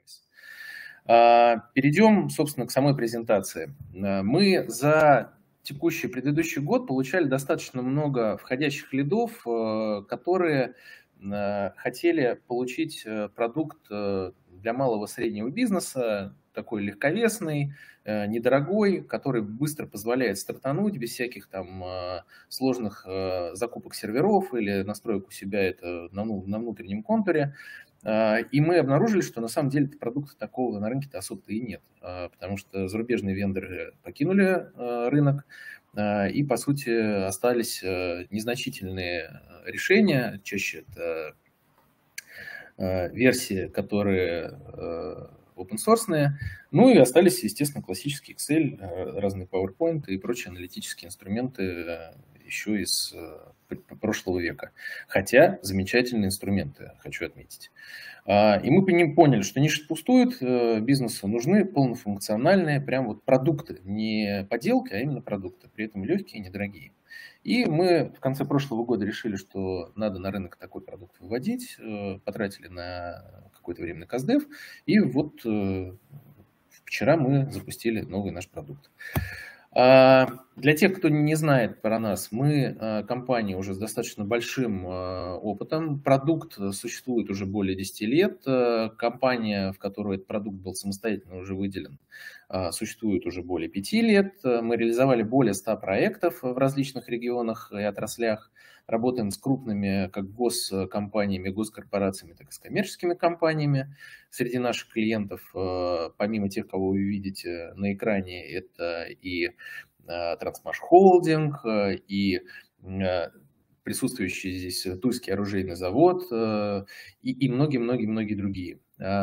сервис. Перейдем, собственно, к самой презентации. Мы за текущий предыдущий год получали достаточно много входящих лидов, которые хотели получить продукт для малого и среднего бизнеса, такой легковесный, недорогой, который быстро позволяет стартануть без всяких там сложных закупок серверов или настроек у себя это на внутреннем контуре. И мы обнаружили, что на самом деле продукта такого на рынке-то особо-то и нет, потому что зарубежные вендоры покинули рынок, и, по сути, остались незначительные решения, чаще это версии, которые open-source, ну и остались, естественно, классический Excel, разные PowerPoint и прочие аналитические инструменты еще из прошлого века. Хотя замечательные инструменты, хочу отметить. И мы поняли, что ниши пустуют, бизнесу нужны полнофункциональные прям вот продукты, не поделки, а именно продукты, при этом легкие и недорогие. И мы в конце прошлого года решили, что надо на рынок такой продукт выводить, потратили на какое-то время на КСДФ, и вот вчера мы запустили новый наш продукт. Для тех, кто не знает про нас, мы компания уже с достаточно большим опытом. Продукт существует уже более 10 лет. Компания, в которой этот продукт был самостоятельно уже выделен, существует уже более 5 лет. Мы реализовали более 100 проектов в различных регионах и отраслях. Работаем с крупными как госкомпаниями, госкорпорациями, так и с коммерческими компаниями. Среди наших клиентов, помимо тех, кого вы видите на экране, это и Трансмаш Холдинг, и присутствующий здесь Тульский оружейный завод, и многие-многие-многие другие.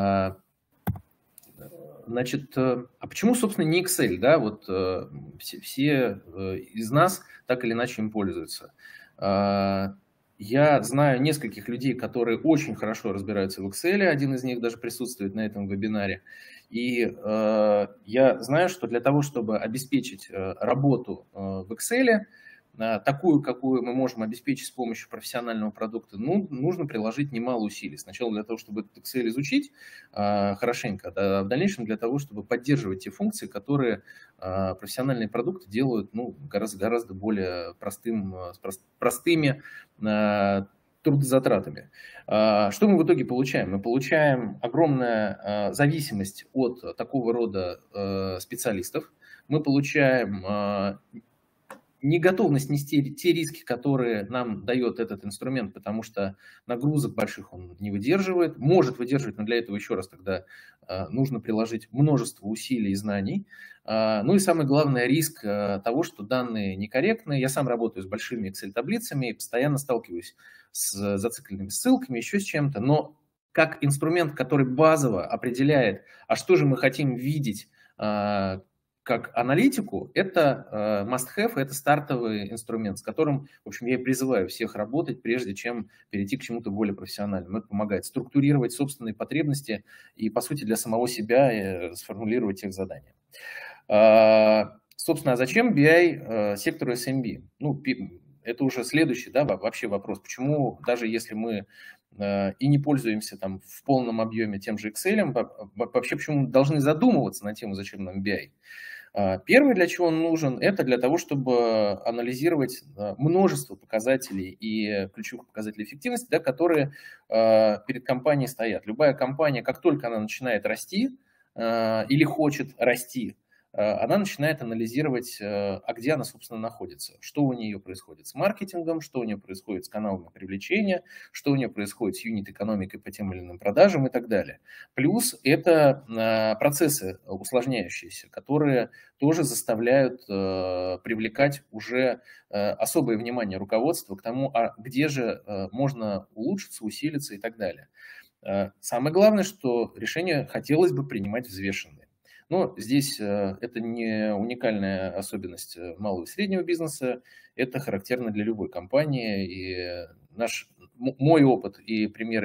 Значит, а почему, собственно, не Excel? Да? Вот все из нас так или иначе им пользуются. Я знаю нескольких людей, которые очень хорошо разбираются в Excel, один из них даже присутствует на этом вебинаре. И я знаю, что для того, чтобы обеспечить работу в Excel, такую, какую мы можем обеспечить с помощью профессионального продукта, нужно приложить немало усилий. Сначала для того, чтобы этот Excel изучить хорошенько, а в дальнейшем для того, чтобы поддерживать те функции, которые профессиональные продукты делают гораздо более простыми трудозатратами. Что мы в итоге получаем? Мы получаем огромную зависимость от такого рода специалистов. Мы получаем неготовность нести те риски, которые нам дает этот инструмент, потому что нагрузок больших он не выдерживает, может выдерживать, но для этого, еще раз, тогда нужно приложить множество усилий и знаний. Ну и самый главный риск того, что данные некорректные. Я сам работаю с большими Excel-таблицами и постоянно сталкиваюсь с зацикленными ссылками, еще с чем-то, но как инструмент, который базово определяет, а что же мы хотим видеть как аналитику, это must-have, это стартовый инструмент, с которым, в общем, я и призываю всех работать, прежде чем перейти к чему-то более профессиональному. Это помогает структурировать собственные потребности и, по сути, для самого себя сформулировать их задания. Собственно, а зачем BI сектору SMB? Это уже следующий, да, вообще вопрос. Почему, даже если мы и не пользуемся там в полном объеме тем же Excel, вообще почему мы должны задумываться на тему, зачем нам BI? Первое, для чего он нужен, это для того, чтобы анализировать множество показателей и ключевых показателей эффективности, да, которые перед компанией стоят. Любая компания, как только она начинает расти или хочет расти, она начинает анализировать, а где она, собственно, находится, что у нее происходит с маркетингом, что у нее происходит с каналами привлечения, что у нее происходит с юнит-экономикой по тем или иным продажам и так далее. Плюс это процессы усложняющиеся, которые тоже заставляют привлекать уже особое внимание руководства к тому, а где же можно улучшиться, усилиться и так далее. Самое главное, что решения хотелось бы принимать взвешенные. Но здесь это не уникальная особенность малого и среднего бизнеса, это характерно для любой компании. И мой опыт и примеры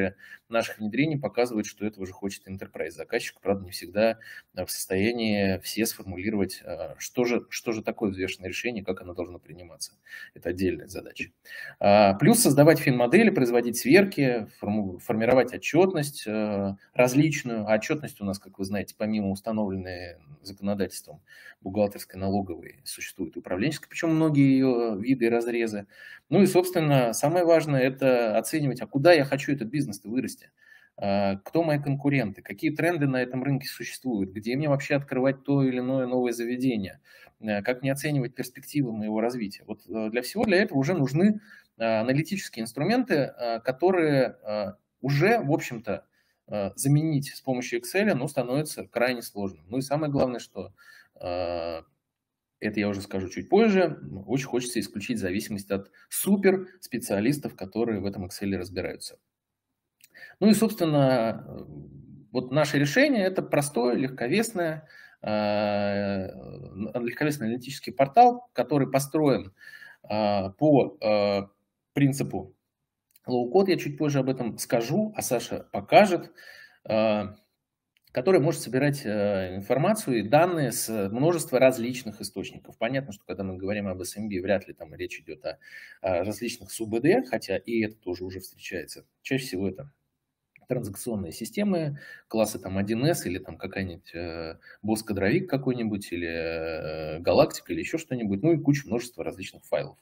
наших внедрений показывает, что этого же хочет enterprise заказчик. Правда, не всегда в состоянии все сформулировать, что же такое взвешенное решение, как оно должно приниматься. Это отдельная задача. Плюс создавать фин-модели, производить сверки, формировать отчетность различную. А отчетность у нас, как вы знаете, помимо установленной законодательством бухгалтерской, налоговой, существует управленческая, причем многие ее виды и разрезы. Ну и, собственно, самое важное – это оценивать, а куда я хочу этот бизнес-то вырасти. Кто мои конкуренты, какие тренды на этом рынке существуют, где мне вообще открывать то или иное новое заведение, как мне оценивать перспективы моего развития. Вот для этого уже нужны аналитические инструменты, которые уже, в общем-то, заменить с помощью Excel, становится крайне сложным. Ну и самое главное, что это я уже скажу чуть позже, очень хочется исключить зависимость от суперспециалистов, которые в этом Excel разбираются. Ну и, собственно, вот наше решение – это простой, легковесный аналитический портал, который построен по принципу low-code, я чуть позже об этом скажу, а Саша покажет, который может собирать информацию и данные с множества различных источников. Понятно, что когда мы говорим об SMB, вряд ли там речь идет о различных СУБД, хотя и это тоже уже встречается. Чаще всего это транзакционные системы, классы там 1С или там какая-нибудь босс-кадровик какой-нибудь, или галактика, или еще что-нибудь, ну и множество различных файлов.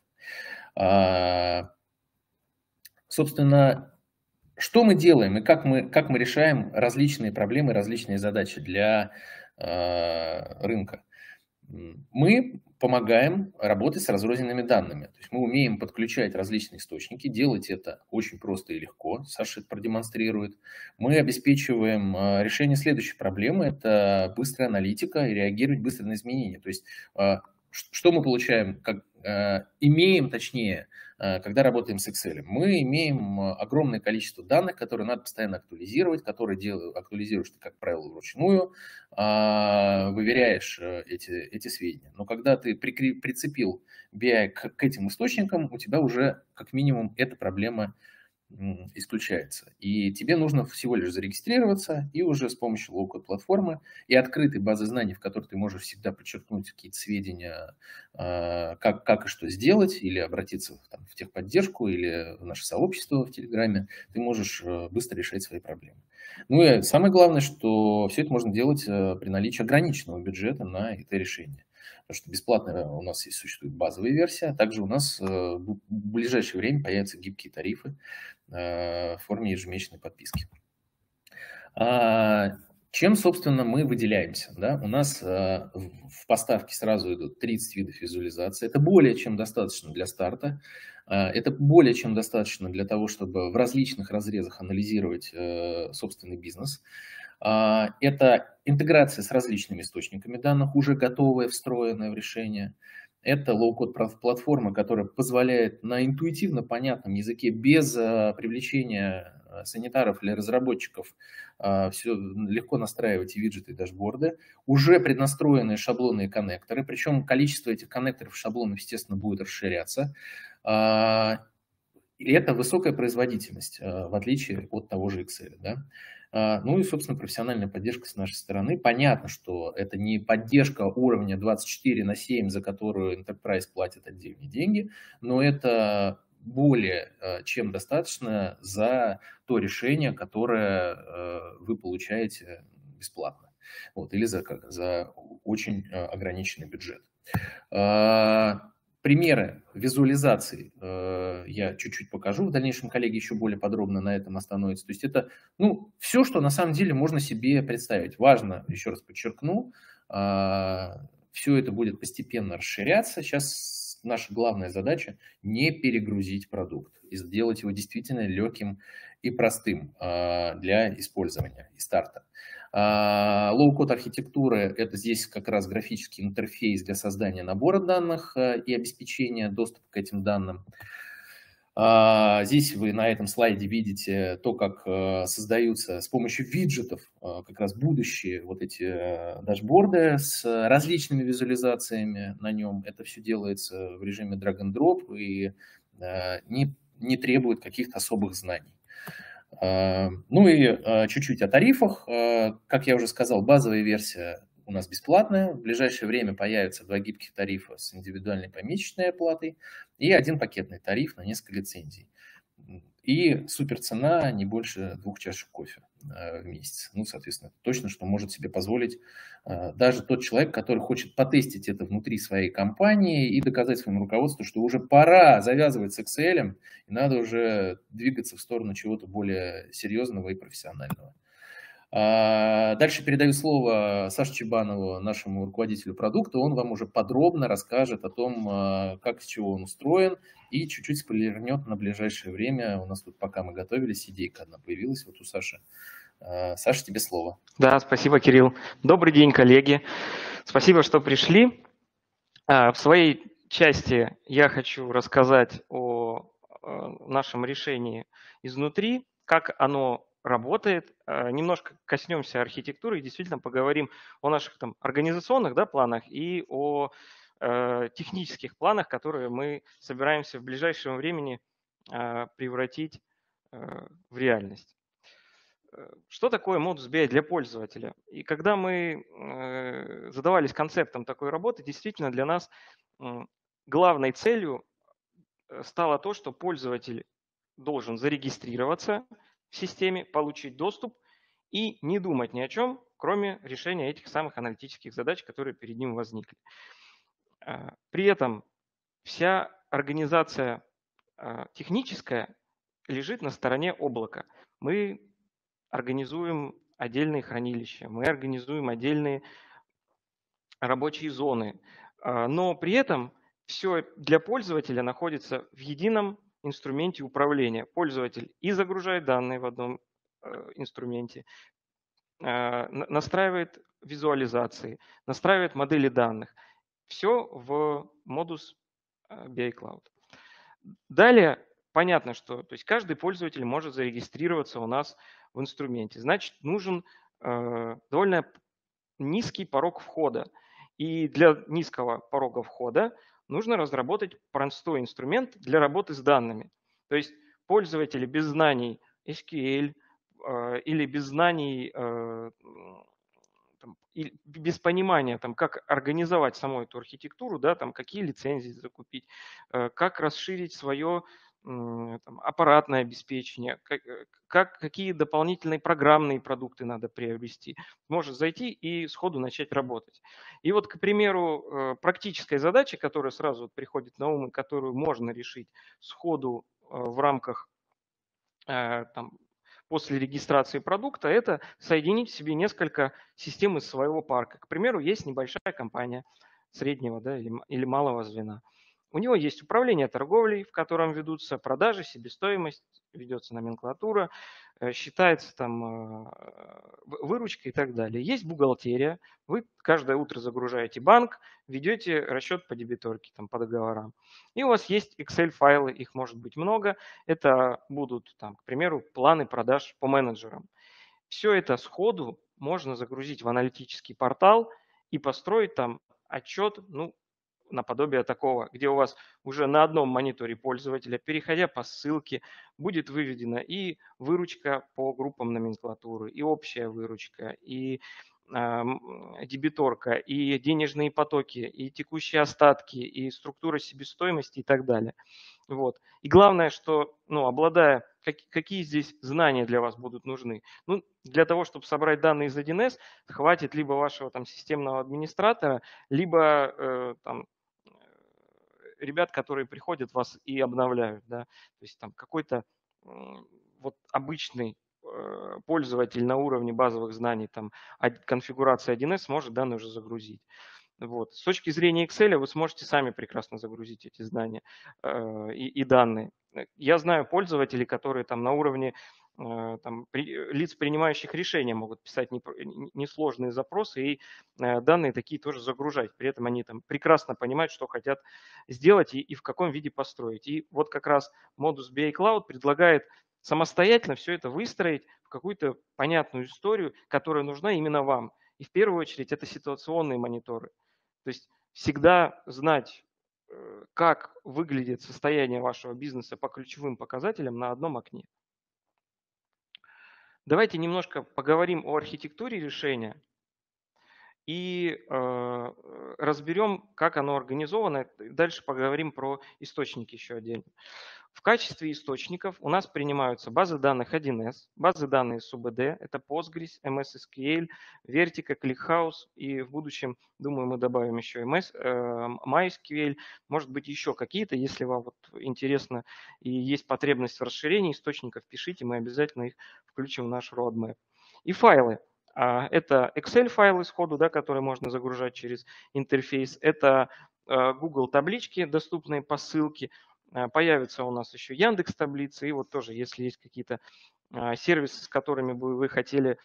Собственно, что мы делаем и как мы решаем различные проблемы, различные задачи для рынка? Мы помогаем работать с разрозненными данными. То есть мы умеем подключать различные источники, делать это очень просто и легко. Саша это продемонстрирует. Мы обеспечиваем решение следующей проблемы. Это быстрая аналитика и реагировать быстро на изменения. То есть что мы получаем, имеем, точнее, когда работаем с Excel? Мы имеем огромное количество данных, которые надо постоянно актуализировать, которые актуализируешь ты, как правило, вручную, выверяешь эти сведения. Но когда ты прицепил BI к этим источникам, у тебя уже как минимум эта проблема исключается. И тебе нужно всего лишь зарегистрироваться и уже с помощью low-code платформы и открытой базы знаний, в которой ты можешь всегда подчеркнуть какие-то сведения, как и что сделать, или обратиться в техподдержку, или в наше сообщество в Телеграме, ты можешь быстро решать свои проблемы. Ну и самое главное, что все это можно делать при наличии ограниченного бюджета на это решение. Потому что бесплатно у нас существует базовая версия, а также у нас в ближайшее время появятся гибкие тарифы в форме ежемесячной подписки. Чем, собственно, мы выделяемся? Да? У нас в поставке сразу идут 30 видов визуализации. Это более чем достаточно для старта. Это более чем достаточно для того, чтобы в различных разрезах анализировать собственный бизнес. Это интеграция с различными источниками данных, уже готовая, встроенная в решение. Это low-code платформа, которая позволяет на интуитивно понятном языке, без привлечения санитаров или разработчиков, все легко настраивать и виджеты, и дашборды. Уже преднастроенные шаблоны и коннекторы, причем количество этих коннекторов и шаблонов, естественно, будет расширяться. И это высокая производительность, в отличие от того же Excel. Да? Ну и, собственно, профессиональная поддержка с нашей стороны. Понятно, что это не поддержка уровня 24/7, за которую Enterprise платит отдельные деньги, но это более чем достаточно за то решение, которое вы получаете бесплатно, или за очень ограниченный бюджет. Примеры визуализации я чуть-чуть покажу. В дальнейшем коллеги еще более подробно на этом остановятся. То есть это все, что на самом деле можно себе представить. Важно, еще раз подчеркну, все это будет постепенно расширяться. Сейчас наша главная задача не перегрузить продукт и сделать его действительно легким и простым для использования и старта. Low-code архитектура – это здесь как раз графический интерфейс для создания набора данных и обеспечения доступа к этим данным. Здесь вы на этом слайде видите то, как создаются с помощью виджетов как раз будущие вот эти дашборды с различными визуализациями на нем. Это все делается в режиме drag and drop и не требует каких-то особых знаний. Ну и чуть-чуть о тарифах. Как я уже сказал, базовая версия у нас бесплатная. В ближайшее время появятся 2 гибких тарифа с индивидуальной помесячной оплатой и 1 пакетный тариф на несколько лицензий. И супер цена не больше 2 чашек кофе в месяц. Ну, соответственно, точно, что может себе позволить даже тот человек, который хочет потестить это внутри своей компании и доказать своему руководству, что уже пора завязывать с Excel, и надо уже двигаться в сторону чего-то более серьезного и профессионального. Дальше передаю слово Саше Чебанову, нашему руководителю продукта. Он вам уже подробно расскажет о том, как, с чего он устроен, и чуть-чуть спойлернет на ближайшее время. У нас тут, пока мы готовились, идейка одна появилась вот у Саши. Саша, тебе слово. Да, спасибо, Кирилл. Добрый день, коллеги. Спасибо, что пришли. В своей части я хочу рассказать о нашем решении изнутри, как оно работает. Немножко коснемся архитектуры и действительно поговорим о наших там организационных, да, планах и о технических планах, которые мы собираемся в ближайшем времени превратить в реальность. Что такое Modus BI для пользователя? И когда мы задавались концептом такой работы, действительно для нас главной целью стало то, что пользователь должен зарегистрироваться в системе, получить доступ и не думать ни о чем, кроме решения этих самых аналитических задач, которые перед ним возникли. При этом вся организация техническая лежит на стороне облака. Мы организуем отдельные хранилища, мы организуем отдельные рабочие зоны, но при этом все для пользователя находится в едином инструменте управления. Пользователь и загружает данные в одном инструменте, настраивает визуализации, настраивает модели данных. Все в Modus BI Cloud. Далее понятно, что то есть каждый пользователь может зарегистрироваться у нас в инструменте. Значит, нужен довольно низкий порог входа. И для низкого порога входа нужно разработать простой инструмент для работы с данными. То есть пользователи без знаний SQL или без знаний, и без понимания, там, как организовать саму эту архитектуру, да, там, какие лицензии закупить, как расширить свое там, аппаратное обеспечение, какие дополнительные программные продукты надо приобрести, может зайти и сходу начать работать. И вот, к примеру, практической задачи, которая сразу приходит на ум, и которую можно решить сходу в рамках там, после регистрации продукта, это соединить в себе несколько систем из своего парка. К примеру, есть небольшая компания среднего, да, или малого звена. У него есть управление торговлей, в котором ведутся продажи, себестоимость, ведется номенклатура, считается там выручка и так далее. Есть бухгалтерия. Вы каждое утро загружаете банк, ведете расчет по дебиторке, там, по договорам. И у вас есть Excel-файлы, их может быть много. Это будут, там, к примеру, планы продаж по менеджерам. Все это сходу можно загрузить в аналитический портал и построить там отчет, ну, наподобие такого, где у вас уже на одном мониторе пользователя, переходя по ссылке, будет выведена и выручка по группам номенклатуры, и общая выручка, и дебиторка, и денежные потоки, и текущие остатки, и структура себестоимости и так далее. Вот. И главное, что, ну, обладая, какие здесь знания для вас будут нужны? Ну, для того, чтобы собрать данные из 1С, хватит либо вашего там системного администратора, либо там ребят, которые приходят вас и обновляют, да, то есть там какой-то вот обычный пользователь на уровне базовых знаний, там, конфигурации 1С может данные уже загрузить. Вот. С точки зрения Excel вы сможете сами прекрасно загрузить эти знания и данные. Я знаю пользователей, которые там на уровне там, лиц, принимающих решения, могут писать несложные запросы и данные такие тоже загружать. При этом они там прекрасно понимают, что хотят сделать и в каком виде построить. И вот как раз Modus BI Cloud предлагает самостоятельно все это выстроить в какую-то понятную историю, которая нужна именно вам. И в первую очередь это ситуационные мониторы. То есть всегда знать, как выглядит состояние вашего бизнеса по ключевым показателям на одном окне. Давайте немножко поговорим о архитектуре решения и разберем, как оно организовано. Дальше поговорим про источники еще отдельно. В качестве источников у нас принимаются базы данных 1С, базы данных СУБД, это Postgres, MS SQL, Vertica, ClickHouse, и в будущем, думаю, мы добавим еще MySQL, может быть, еще какие-то, если вам вот интересно и есть потребность в расширении источников, пишите, мы обязательно их включим в наш roadmap. И файлы. Это Excel-файлы сходу, да, которые можно загружать через интерфейс, это Google таблички, доступные по ссылке. Появится у нас еще Яндекс таблицы, и вот тоже, если есть какие-то сервисы, с которыми бы вы хотели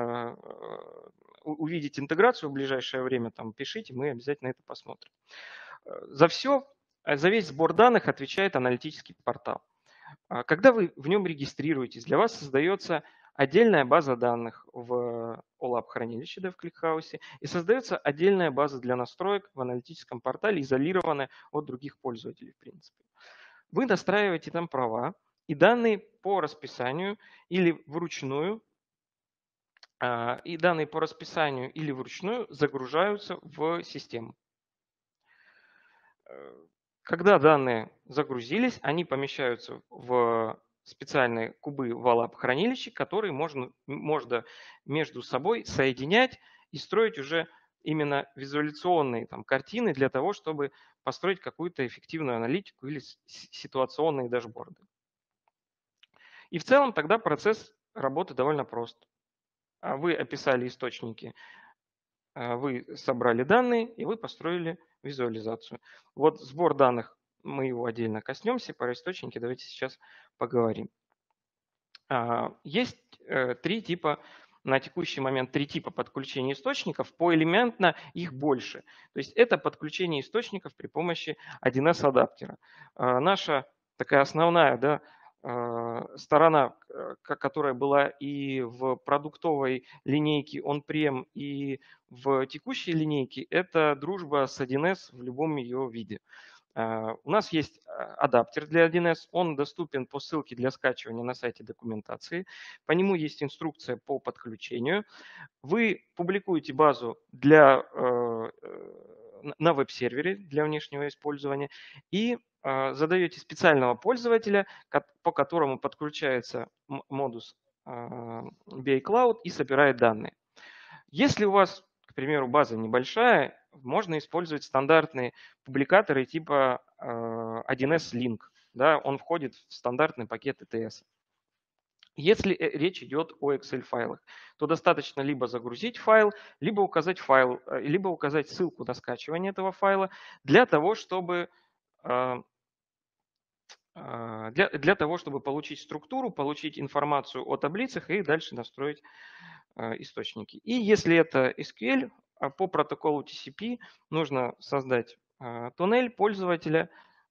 увидеть интеграцию в ближайшее время, там пишите, мы обязательно это посмотрим. За весь сбор данных отвечает аналитический портал. Когда вы в нем регистрируетесь, для вас создается отдельная база данных в OLAP хранилище, да, в ClickHouse, и создается отдельная база для настроек в аналитическом портале, изолированная от других пользователей, в принципе. Вы настраиваете там права, и данные по расписанию или вручную загружаются в систему. Когда данные загрузились, они помещаются в специальные кубы в OLAP хранилище, которые можно между собой соединять и строить уже именно визуализационные там картины для того, чтобы построить какую-то эффективную аналитику или ситуационные дашборды. И в целом тогда процесс работы довольно прост. Вы описали источники, вы собрали данные и вы построили визуализацию. Вот сбор данных, мы его отдельно коснемся, про источники давайте сейчас поговорим. Есть на текущий момент три типа подключения источников, поэлементно их больше. То есть это подключение источников при помощи 1С адаптера. Наша такая основная, да, сторона, которая была и в продуктовой линейке on-prem, и в текущей линейке, это дружба с 1С в любом ее виде. У нас есть адаптер для 1С, он доступен по ссылке для скачивания на сайте документации. По нему есть инструкция по подключению. Вы публикуете базу на веб-сервере для внешнего использования и задаете специального пользователя, по которому подключается модус BI Cloud и собирает данные. Если у вас, к примеру, база небольшая, можно использовать стандартные публикаторы типа 1С Link. Да, он входит в стандартный пакет ETS. Если речь идет о Excel-файлах, то достаточно либо загрузить файл, либо указать ссылку на скачивание этого файла для того, чтобы получить структуру, получить информацию о таблицах и дальше настроить источники. И если это SQL, по протоколу TCP нужно создать туннель пользователя,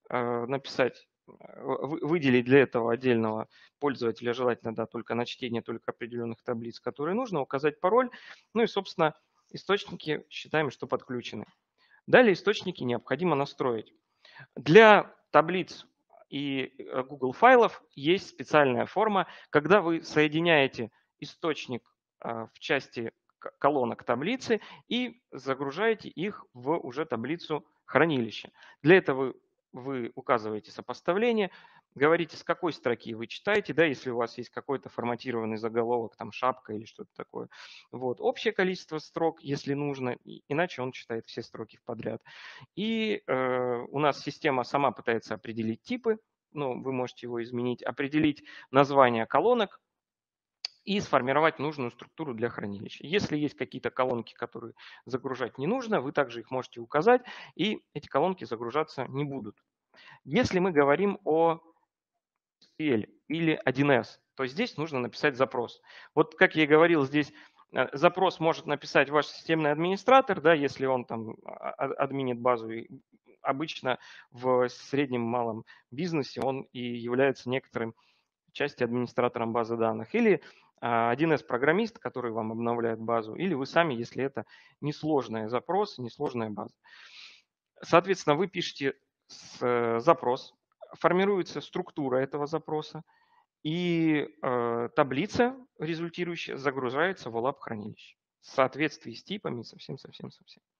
выделить для этого отдельного пользователя, желательно, да, только на чтение только определенных таблиц, которые нужно, указать пароль. Ну и, собственно, источники считаем, что подключены. Далее источники необходимо настроить. Для таблиц и Google файлов есть специальная форма, когда вы соединяете источник в части колонок таблицы и загружаете их в уже таблицу хранилища. Для этого вы указываете сопоставление, говорите, с какой строки вы читаете, да, если у вас есть какой-то форматированный заголовок, там шапка или что-то такое. Вот. Общее количество строк, если нужно, иначе он читает все строки подряд. И у нас система сама пытается определить типы, ну, вы можете его изменить, определить название колонок и сформировать нужную структуру для хранилища. Если есть какие-то колонки, которые загружать не нужно, вы также их можете указать, и эти колонки загружаться не будут. Если мы говорим о SQL или 1С, то здесь нужно написать запрос. Вот как я и говорил, здесь запрос может написать ваш системный администратор, да, если он там админит базу. И обычно в среднем малом бизнесе он и является некоторым части администратором базы данных. Или 1С-программист, который вам обновляет базу, или вы сами, если это несложный запрос, несложная база. Соответственно, вы пишете запрос, формируется структура этого запроса, И таблица результирующая загружается в OLAP хранилище в соответствии с типами совсем.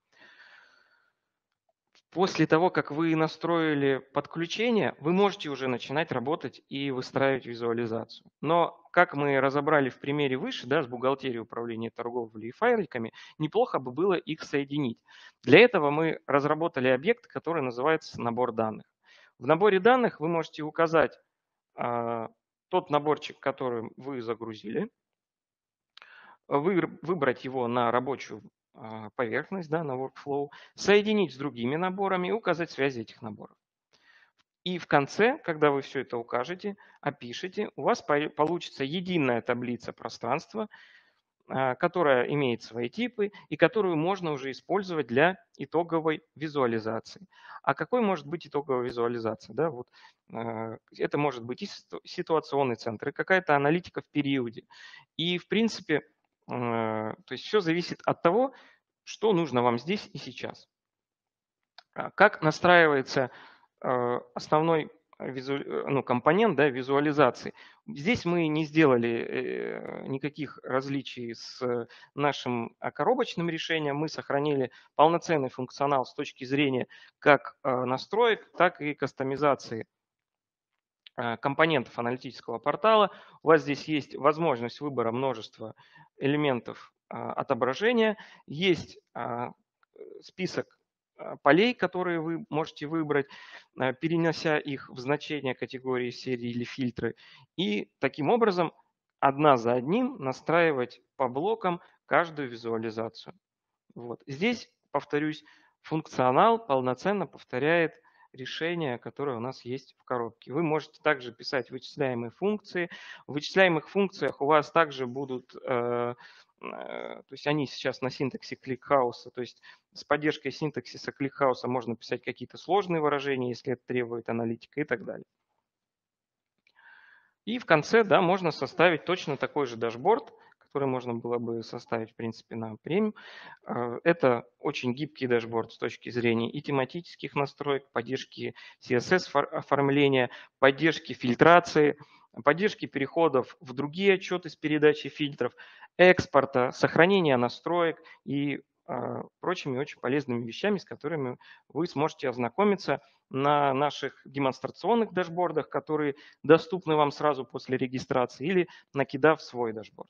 После того, как вы настроили подключение, вы можете уже начинать работать и выстраивать визуализацию. Но, как мы разобрали в примере выше, да, с бухгалтерией управления торговлей и файликами, неплохо бы было их соединить. Для этого мы разработали объект, который называется набор данных. В наборе данных вы можете указать тот наборчик, который вы загрузили, выбрать его на рабочую поверхность, да, на workflow, соединить с другими наборами и указать связи этих наборов. И в конце, когда вы все это укажете, опишете, у вас получится единая таблица пространства, которая имеет свои типы и которую можно уже использовать для итоговой визуализации. А какой может быть итоговая визуализация? Да, вот, это может быть и ситуационный центр, и какая-то аналитика в периоде. И, в принципе, то есть все зависит от того, что нужно вам здесь и сейчас. Как настраивается основной компонент, да, визуализации. Здесь мы не сделали никаких различий с нашим коробочным решением. Мы сохранили полноценный функционал с точки зрения как настроек, так и кастомизации компонентов аналитического портала. У вас здесь есть возможность выбора множества элементов отображения. Есть список полей, которые вы можете выбрать, перенося их в значения категории, серии или фильтры. И таким образом одна за одним настраивать по блокам каждую визуализацию. Вот. Здесь, повторюсь, функционал полноценно повторяет решение, которое у нас есть в коробке. Вы можете также писать вычисляемые функции. В вычисляемых функциях у вас также будут, то есть они сейчас на синтаксе ClickHouse, то есть с поддержкой синтаксиса ClickHouse можно писать какие-то сложные выражения, если это требует аналитика и так далее. И в конце, да, можно составить точно такой же дашборд, который можно было бы составить, в принципе, на премиум. Это очень гибкий дашборд с точки зрения и тематических настроек, поддержки CSS-оформления, поддержки фильтрации, поддержки переходов в другие отчеты с передачей фильтров, экспорта, сохранения настроек и прочими очень полезными вещами, с которыми вы сможете ознакомиться на наших демонстрационных дашбордах, которые доступны вам сразу после регистрации, или накидав свой дашборд.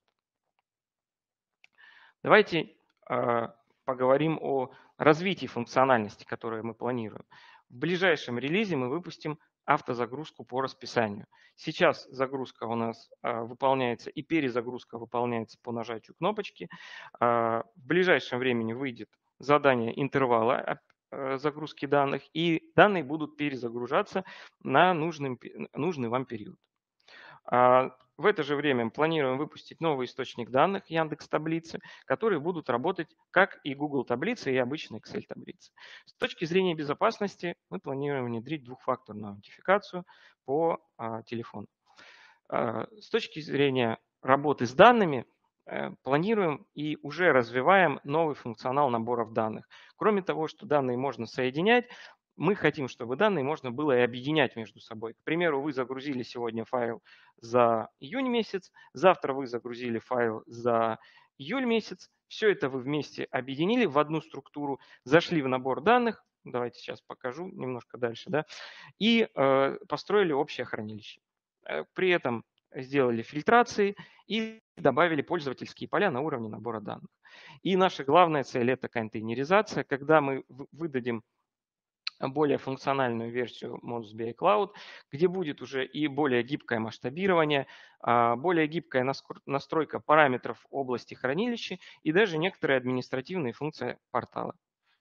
Давайте поговорим о развитии функциональности, которую мы планируем. В ближайшем релизе мы выпустим автозагрузку по расписанию. Сейчас загрузка у нас выполняется и перезагрузка выполняется по нажатию кнопочки. В ближайшем времени выйдет задание интервала загрузки данных, и данные будут перезагружаться на нужный вам период. В это же время мы планируем выпустить новый источник данных Яндекс.Таблицы, которые будут работать как и Google таблицы, и обычные Excel таблицы. С точки зрения безопасности мы планируем внедрить двухфакторную аутентификацию по телефону. С точки зрения работы с данными планируем и уже развиваем новый функционал наборов данных. Кроме того, что данные можно соединять, мы хотим, чтобы данные можно было и объединять между собой. К примеру, вы загрузили сегодня файл за июнь месяц, завтра вы загрузили файл за июль месяц. Все это вы вместе объединили в одну структуру, зашли в набор данных, давайте сейчас покажу немножко дальше, да, и построили общее хранилище. При этом сделали фильтрации и добавили пользовательские поля на уровне набора данных. И наша главная цель – это контейнеризация, когда мы выдадим более функциональную версию Modus BI Cloud, где будет уже и более гибкое масштабирование, более гибкая настройка параметров области хранилища и даже некоторые административные функции портала.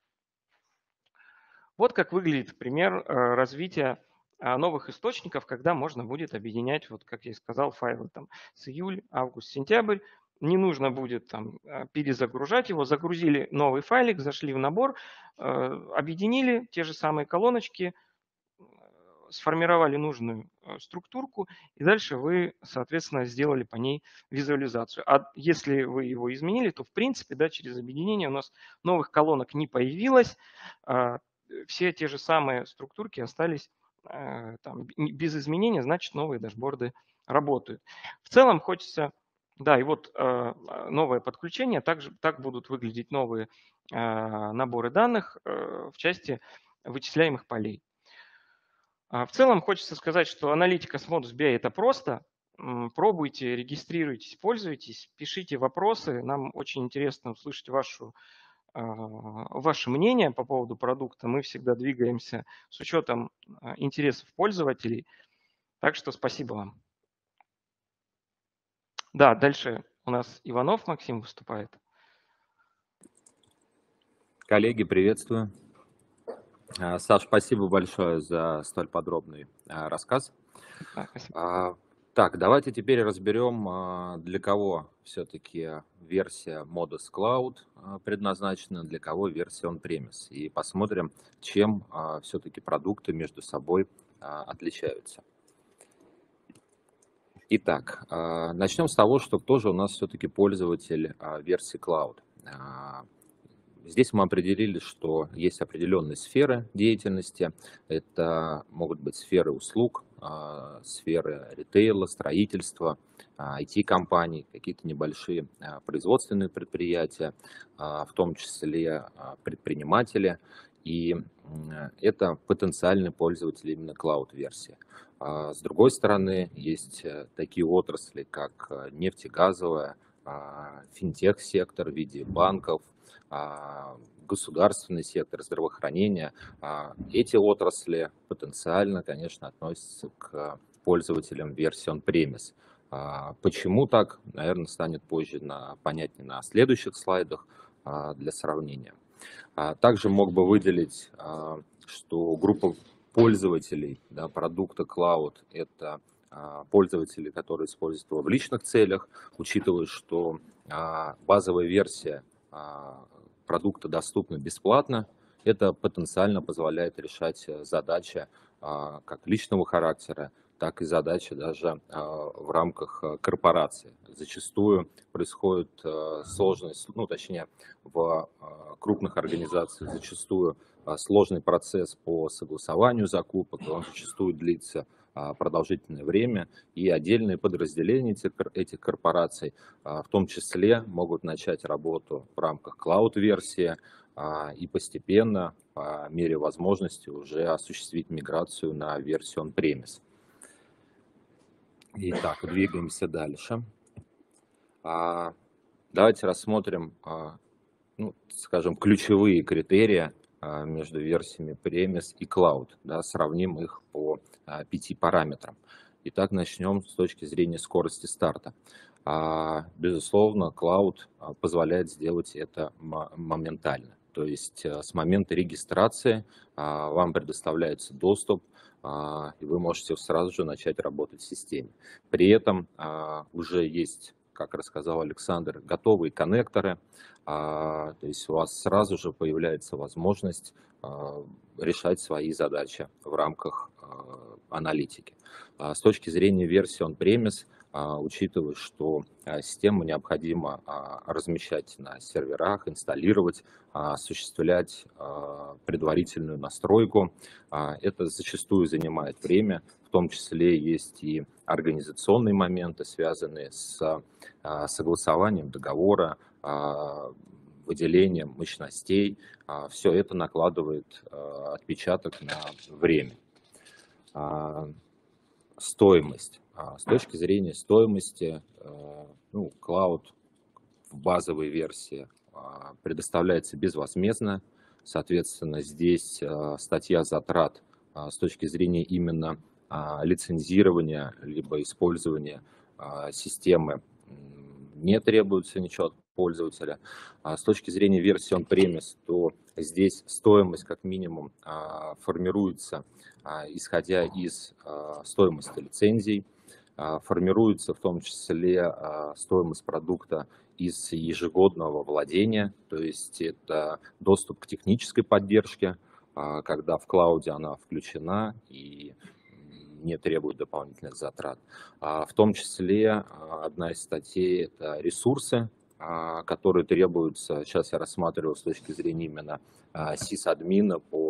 Вот как выглядит пример развития новых источников, когда можно будет объединять, вот как я и сказал, файлы там, с июль, август, сентябрь. Не нужно будет там перезагружать его. Загрузили новый файлик, зашли в набор, объединили те же самые колоночки, сформировали нужную структурку, и дальше вы, соответственно, сделали по ней визуализацию. А если вы его изменили, то, в принципе, да, через объединение у нас новых колонок не появилось, все те же самые структурки остались там, без изменений, значит, новые дашборды работают. В целом хочется, да, и вот новое подключение, так будут выглядеть новые наборы данных в части вычисляемых полей. В целом хочется сказать, что аналитика с Modus BI – это просто. Пробуйте, регистрируйтесь, пользуйтесь, пишите вопросы. Нам очень интересно услышать ваше мнение по поводу продукта. Мы всегда двигаемся с учетом интересов пользователей. Так что спасибо вам. Да, дальше у нас Иванов Максим выступает. Коллеги, приветствую. Саш, спасибо большое за столь подробный рассказ. Спасибо. Так, давайте теперь разберем, для кого все-таки версия Modus Cloud предназначена, для кого версия On-Premise. И посмотрим, чем все-таки продукты между собой отличаются. Итак, начнем с того, что кто же у нас все-таки пользователь версии Cloud. Здесь мы определили, что есть определенные сферы деятельности. Это могут быть сферы услуг, сферы ритейла, строительства, IT-компаний, какие-то небольшие производственные предприятия, в том числе предприниматели. И это потенциальные пользователи именно cloud-версии. С другой стороны, есть такие отрасли, как нефтегазовая, финтех-сектор в виде банков, государственный сектор здравоохранения. Эти отрасли потенциально, конечно, относятся к пользователям версии On-Premise. Почему так, наверное, станет позже понятнее на следующих слайдах для сравнения. Также мог бы выделить, что группа пользователей продукта Cloud – это пользователи, которые используют его в личных целях, учитывая, что базовая версия продукта доступна бесплатно. Это потенциально позволяет решать задачи как личного характера, так и задачи даже в рамках корпорации. Зачастую происходит сложность, точнее, в крупных организациях зачастую сложный процесс по согласованию закупок, он зачастую длится продолжительное время, и отдельные подразделения этих корпораций в том числе могут начать работу в рамках cloud-версии и постепенно, по мере возможности, уже осуществить миграцию на версию on-premise. Итак, двигаемся дальше. Давайте рассмотрим, скажем, ключевые критерии между версиями premise и cloud, сравним их по 5 параметрам. Итак, начнем с точки зрения скорости старта. Безусловно, cloud позволяет сделать это моментально. То есть с момента регистрации вам предоставляется доступ, и вы можете сразу же начать работать в системе. При этом уже есть, как рассказал Александр, готовые коннекторы, то есть у вас сразу же появляется возможность решать свои задачи в рамках аналитики. С точки зрения версии on-premise, учитывая, что систему необходимо размещать на серверах, инсталлировать, осуществлять предварительную настройку, это зачастую занимает время, в том числе есть и организационные моменты, связанные с согласованием договора, выделением мощностей. Все это накладывает отпечаток на время. Стоимость. С точки зрения стоимости, Cloud в базовой версии предоставляется безвозмездно. Соответственно, здесь статья затрат с точки зрения именно лицензирования либо использования системы не требуется ничего от пользователя. С точки зрения версии on-premise, то здесь стоимость как минимум формируется, исходя из стоимости лицензий, формируется в том числе стоимость продукта из ежегодного владения, то есть это доступ к технической поддержке, когда в клауде она включена и не требует дополнительных затрат. В том числе одна из статей – это ресурсы, которые требуются, сейчас я рассматриваю с точки зрения именно сисадмина по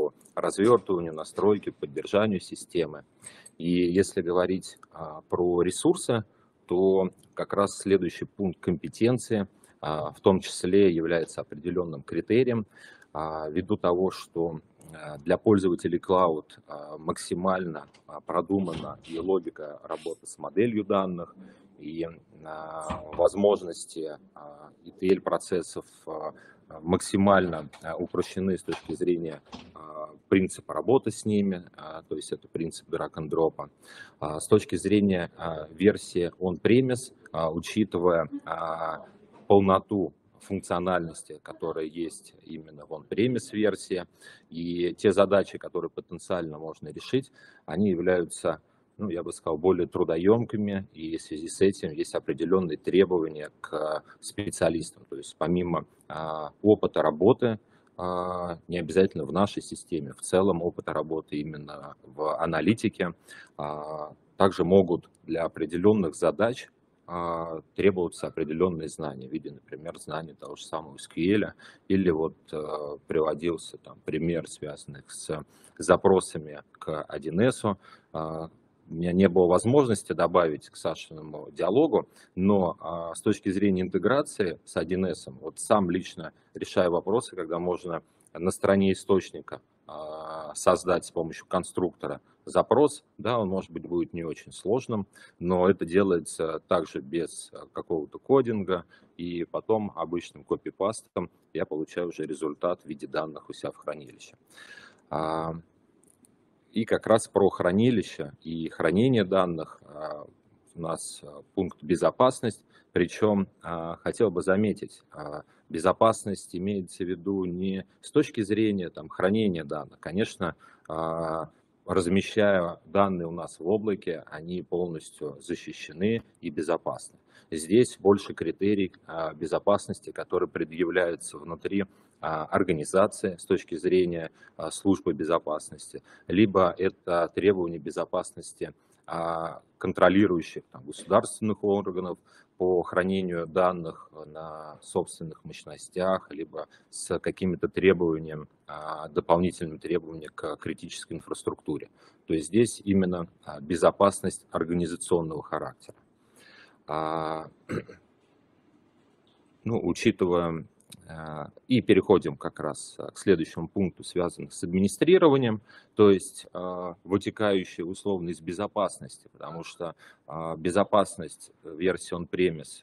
по развертыванию, настройке, поддержанию системы. И если говорить про ресурсы, то как раз следующий пункт компетенции в том числе является определенным критерием, ввиду того, что для пользователей клауд максимально продумана и логика работы с моделью данных, и возможности ETL-процессов максимально упрощены с точки зрения принципа работы с ними, то есть это принцип drag and drop. С точки зрения версии on-premise, учитывая полноту функциональности, которая есть именно в on-premise версии, и те задачи, которые потенциально можно решить, они являются, ну, я бы сказал, более трудоемкими, и в связи с этим есть определенные требования к специалистам. То есть помимо опыта работы, не обязательно в нашей системе, в целом опыта работы именно в аналитике, также могут для определенных задач требуются определенные знания, в виде, например, знаний того же самого SQL, или вот приводился там пример, связанный с запросами к 1С. У меня не было возможности добавить к Сашиному диалогу, но с точки зрения интеграции с 1С, вот сам лично решаю вопросы, когда можно на стороне источника создать с помощью конструктора запрос, да, он, может быть, будет не очень сложным, но это делается также без какого-то кодинга, и потом обычным копипастом я получаю уже результат в виде данных у себя в хранилище. И как раз про хранилище и хранение данных у нас пункт безопасность, причем хотел бы заметить, безопасность имеется в виду не с точки зрения там, хранения данных. Конечно, размещая данные у нас в облаке, они полностью защищены и безопасны. Здесь больше критерий безопасности, которые предъявляются внутри организации с точки зрения службы безопасности, либо это требования безопасности контролирующих там, государственных органов по хранению данных на собственных мощностях, либо с какими-то требованиями, дополнительными требованиями к критической инфраструктуре. То есть здесь именно безопасность организационного характера. Ну, учитывая, и переходим как раз к следующему пункту, связанному с администрированием, то есть вытекающие условно из безопасности, потому что безопасность версии on-premise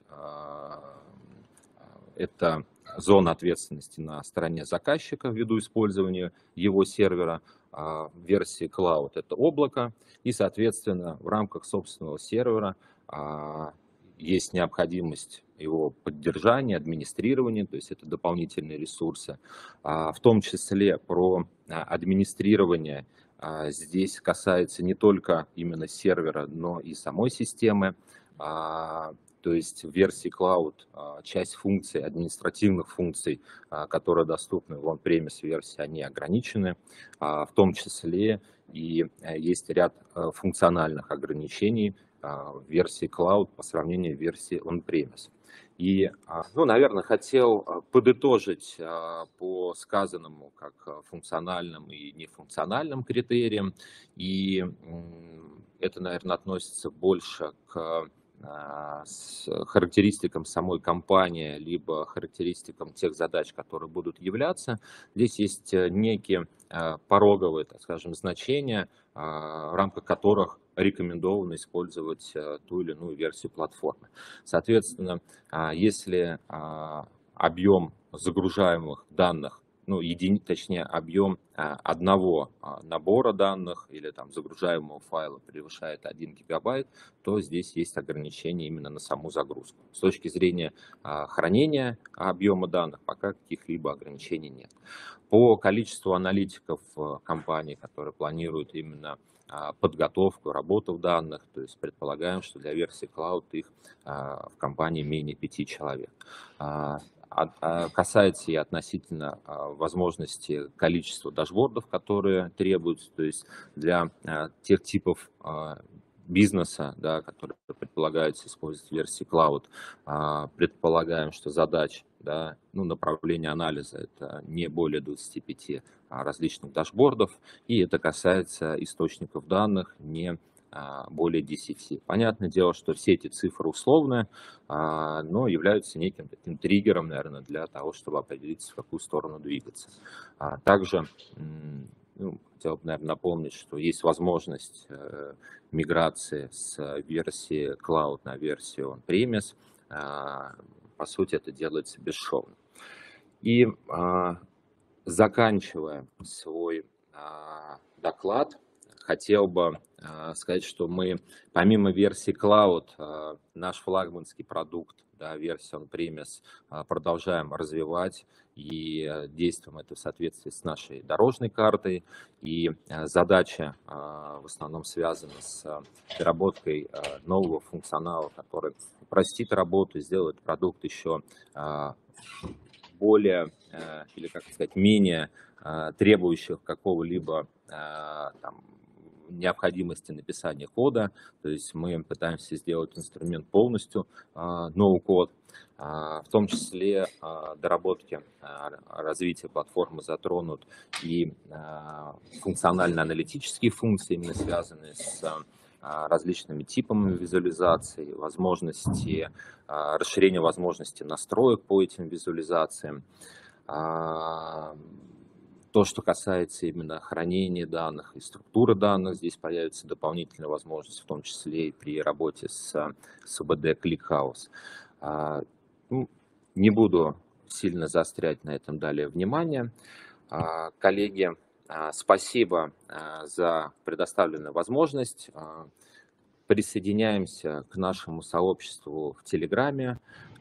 это зона ответственности на стороне заказчика ввиду использования его сервера, в версии Cloud это облако, и, соответственно, в рамках собственного сервера есть необходимость его поддержания, администрирования, то есть это дополнительные ресурсы, в том числе про администрирование. Здесь касается не только именно сервера, но и самой системы. То есть в версии Cloud часть функций, административных функций, которые доступны в on-premise версии, они ограничены, в том числе и есть ряд функциональных ограничений в версии Cloud по сравнению с версией on-premise. И, ну, наверное, хотел подытожить по сказанному как функциональным и нефункциональным критериям, и это, наверное, относится больше к характеристикам самой компании, либо характеристикам тех задач, которые будут являться. Здесь есть некие пороговые, так скажем, значения, в рамках которых рекомендовано использовать ту или иную версию платформы. Соответственно, если объем загружаемых данных, ну, точнее, объем одного набора данных или там загружаемого файла превышает 1 гигабайт, то здесь есть ограничения именно на саму загрузку. С точки зрения хранения объема данных пока каких-либо ограничений нет. По количеству аналитиков компаний, которые планируют именно подготовку, работу в данных, то есть предполагаем, что для версии Cloud их в компании менее 5 человек. Касается и относительно возможности количества дашбордов, которые требуются, то есть для тех типов бизнеса, да, которые предполагается использовать версии Cloud, предполагаем, что задач, да, ну, направление анализа это не более 25 различных дашбордов, и это касается источников данных не более 10. Понятное дело, что все эти цифры условные, но являются неким таким триггером, наверное, для того, чтобы определиться, в какую сторону двигаться. Также ну, хотел бы, наверное, напомнить, что есть возможность миграции с версии Cloud на версию On-Premise. По сути, это делается бесшовно. И заканчивая свой доклад, хотел бы сказать, что мы, помимо версии Cloud, наш флагманский продукт, да, версию On-Premise, продолжаем развивать и действуем это в соответствии с нашей дорожной картой. И задача в основном связана с переработкой нового функционала, который упростит работу, сделает продукт еще более, или, как сказать, менее требующих какого-либо там, необходимости написания кода. То есть мы пытаемся сделать инструмент полностью no-code, в том числе доработки развития платформы затронут и функционально-аналитические функции, именно связанные с различными типами визуализации, возможности, расширение возможностей настроек по этим визуализациям. То, что касается именно хранения данных и структуры данных, здесь появится дополнительная возможность, в том числе и при работе с СУБД ClickHouse. Ну, не буду сильно заострять на этом далее внимание. Коллеги, спасибо за предоставленную возможность. Присоединяемся к нашему сообществу в Телеграме,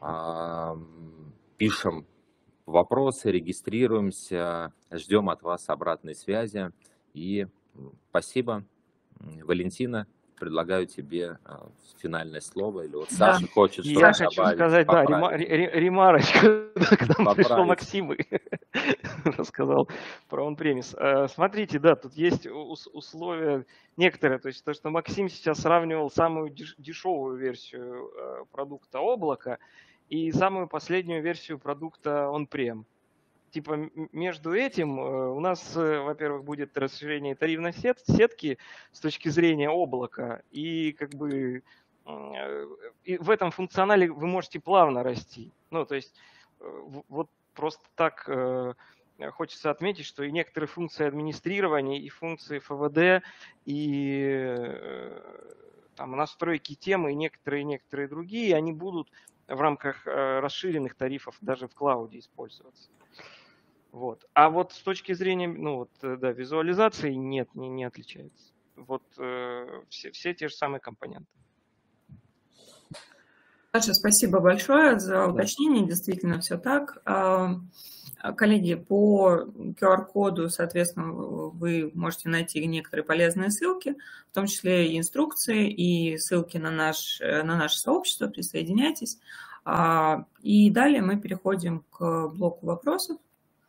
пишем вопросы, регистрируемся, ждем от вас обратной связи. И спасибо. Валентина, предлагаю тебе финальное слово. Или вот Саша хочет что-то Я добавить. хочу сказать, да, ремарочку, к нам пришел Максим и рассказал про on-premise. Смотрите, да, тут есть условия некоторые, то есть то, что Максим сейчас сравнивал самую дешевую версию продукта облака и самую последнюю версию продукта on-prem. Типа между этим у нас, во-первых, будет расширение тарифной сетки с точки зрения облака, и как бы и в этом функционале вы можете плавно расти. Ну, то есть вот просто так хочется отметить, что и некоторые функции администрирования, и функции ФВД, и там настройки темы, и некоторые другие, они будут в рамках расширенных тарифов даже в клауде использоваться. Вот. А вот с точки зрения да, визуализации нет, не отличается. Вот все те же самые компоненты. Саша, спасибо большое за уточнение. Действительно, все так. Коллеги, по QR-коду, соответственно, вы можете найти некоторые полезные ссылки, в том числе и инструкции, и ссылки на наше сообщество. Присоединяйтесь. И далее мы переходим к блоку вопросов.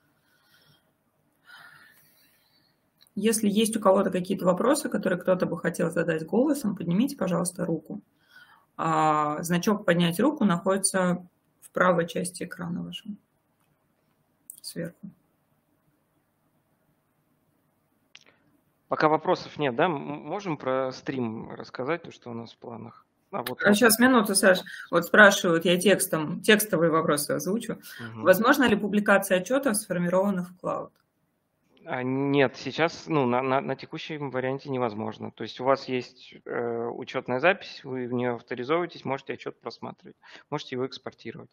Если есть у кого-то какие-то вопросы, которые кто-то бы хотел задать голосом, поднимите, пожалуйста, руку. Значок «Поднять руку» находится в правой части экрана вашего, сверху. Пока вопросов нет, да? Можем про стрим рассказать, то, что у нас в планах? Сейчас, минуту, Саш. Вот спрашивают, я текстовые вопросы озвучу. Угу. Возможно ли публикация отчетов, сформированных в Cloud? Нет, сейчас на текущем варианте невозможно. То есть у вас есть учетная запись, вы в нее авторизовываетесь, можете отчет просматривать, можете его экспортировать.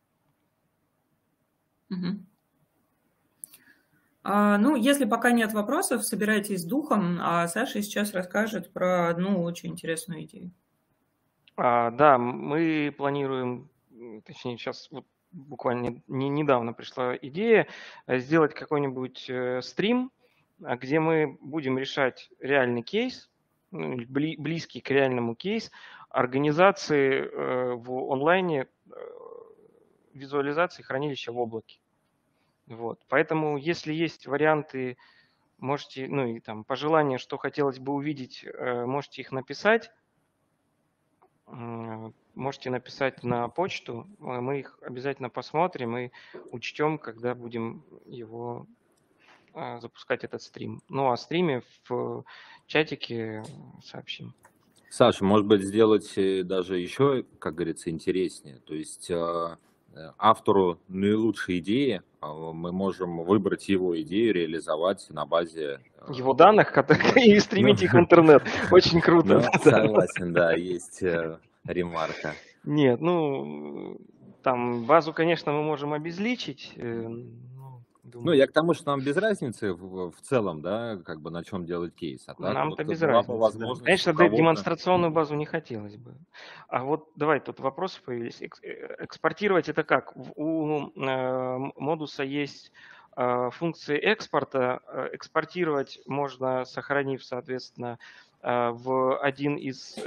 Угу. Если пока нет вопросов, собирайтесь с духом, а Саша сейчас расскажет про одну очень интересную идею. Да, мы планируем, точнее сейчас вот буквально недавно пришла идея сделать какой-нибудь стрим, где мы будем решать реальный кейс, близкий к реальному кейс организации в онлайне визуализации хранилища в облаке. Вот. Поэтому, если есть варианты, можете, и там пожелания, что хотелось бы увидеть, можете их написать. можете написать на почту, мы их обязательно посмотрим и учтем, когда будем его запускать этот стрим. Ну, о стриме в чатике сообщим. Саша, может быть, сделать даже еще, как говорится, интереснее. То есть автору наилучшей идеи мы можем выбрать его идею, реализовать на базе его данных, и стримить их в интернет. Очень круто. Согласен, да, есть ремарка. Нет, ну, там базу, конечно, мы можем обезличить. Ну, я к тому, что нам без разницы в целом, да, как бы на чем делать кейс. А так, нам-то вот, без была бы разницы. возможность Конечно, демонстрационную базу не хотелось бы. А вот давай, тут вопросы появились. Экспортировать это как? У модуса есть функции экспорта. Экспортировать можно, сохранив, соответственно, в один из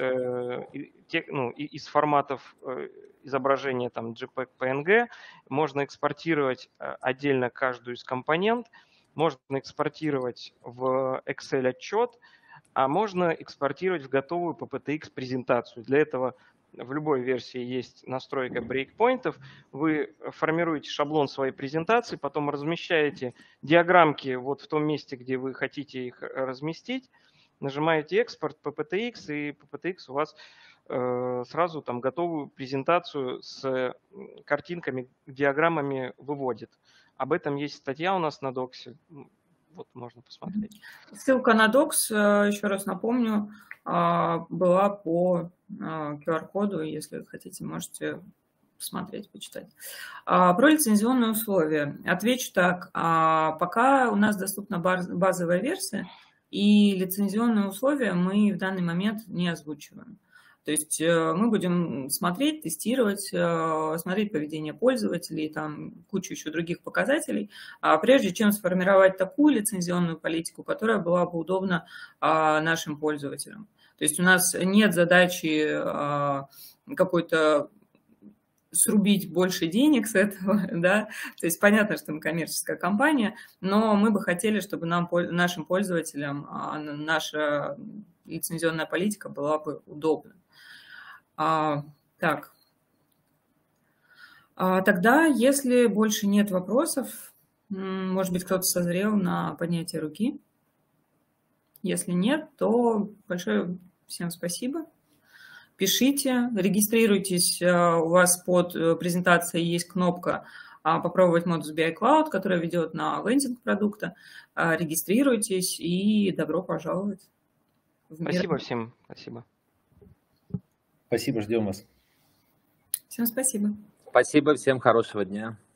форматов изображения, там JPEG, PNG. Можно экспортировать отдельно каждую из компонент. Можно экспортировать в Excel отчет, а можно экспортировать в готовую PPTX презентацию. Для этого в любой версии есть настройка брейкпоинтов. Вы формируете шаблон своей презентации, потом размещаете диаграммки вот в том месте, где вы хотите их разместить, нажимаете экспорт PPTX, и PPTX у вас сразу там готовую презентацию с картинками, диаграммами выводит. Об этом есть статья у нас на доксе. Вот можно посмотреть. Ссылка на докс, еще раз напомню, была по QR-коду. Если хотите, можете посмотреть, почитать. Про лицензионные условия. Отвечу так. Пока у нас доступна базовая версия, и лицензионные условия мы в данный момент не озвучиваем. То есть мы будем смотреть, тестировать, смотреть поведение пользователей, там кучу еще других показателей, прежде чем сформировать такую лицензионную политику, которая была бы удобна нашим пользователям. То есть у нас нет задачи какой-то срубить больше денег с этого, да, то есть понятно, что мы коммерческая компания, но мы бы хотели, чтобы нашим пользователям наша лицензионная политика была бы удобна. Так, тогда, если больше нет вопросов, может быть, кто-то созрел на поднятие руки. Если нет, то большое всем спасибо. Пишите, регистрируйтесь, у вас под презентацией есть кнопка «Попробовать модус BI Cloud», которая ведет на лендинг продукта. Регистрируйтесь и добро пожаловать в мир. Спасибо всем, спасибо. Спасибо, ждем вас. Всем спасибо. Спасибо, всем хорошего дня.